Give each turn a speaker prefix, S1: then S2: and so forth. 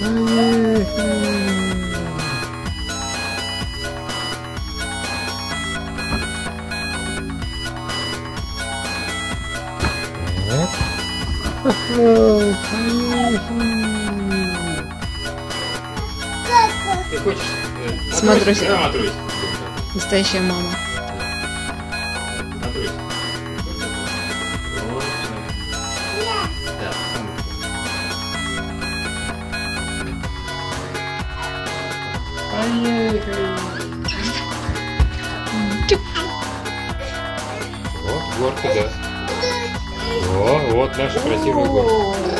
S1: Ты хочешь?
S2: Смотрюсь.
S1: Да, Матрусь.
S2: Настоящая мама.
S1: Матрусь. Вот. Да. Поехали. Вот горка, да. О, вот наша красивая горка.